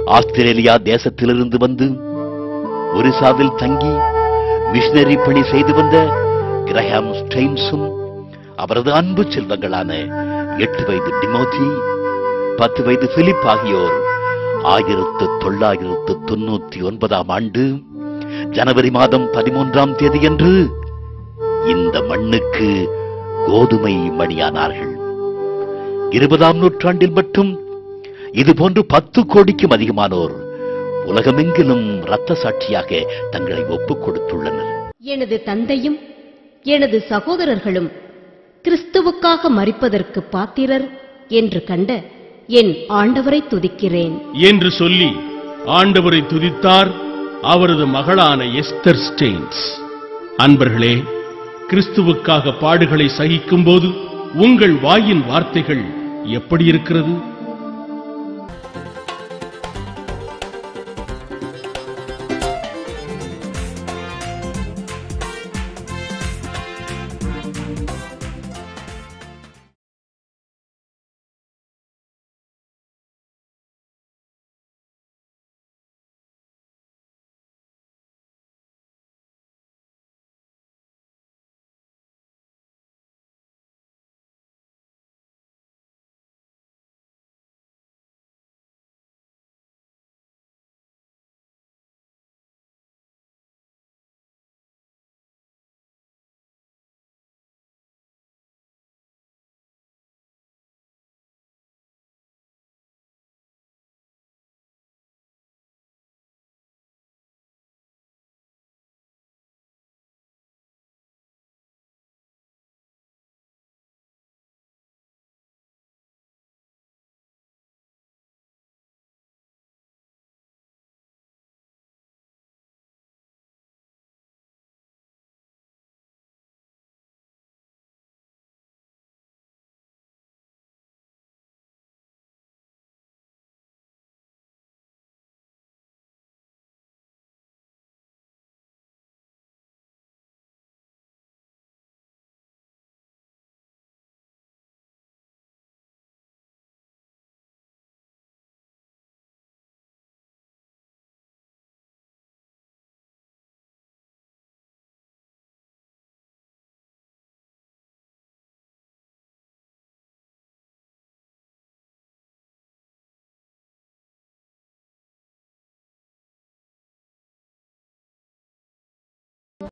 Australia தேசத்திலிருந்து வந்து ஒரிசாவில் தங்கி மிஷனரி பணி செய்து வந்த கிரஹாம் ஸ்டெயின்ஸும் அவரது அன்பு செல்வங்களான 8 வயது டிமோதி, 10 வயது பிலிப் ஆகியோர் 1999 ஆண்டு ஜனவரி மாதம் 13ஆம் தேதியன்று இந்த மண்ணுக்கு கோதுமை மணியானார்கள். 20ஆம் நூற்றாண்டில் மட்டும் இதுபோன்று 10 கோடிக்கும் அதிகமானோர் உலகமெங்கிலும் இரத்த சாட்சியாக தங்களை ஒப்புக் கொடுத்துள்ளனர். எனது தந்தையும் எனது சகோதரர்களும் கிறிஸ்துவுக்காக மரிப்பதற்கு பாத்திரர் என்று கண்ட என் ஆண்டவரை துதிக்கிறேன் என்று சொல்லி ஆண்டவரை துதித்தார் அவரது மகளான எஸ்தர் ஸ்டெயின்ஸ். அன்பர்களே, கிறிஸ்துவுக்காக பாடுகளை சகிக்கும் போது உங்கள் வாயின் வார்த்தைகள் எப்படி இருக்கிறது?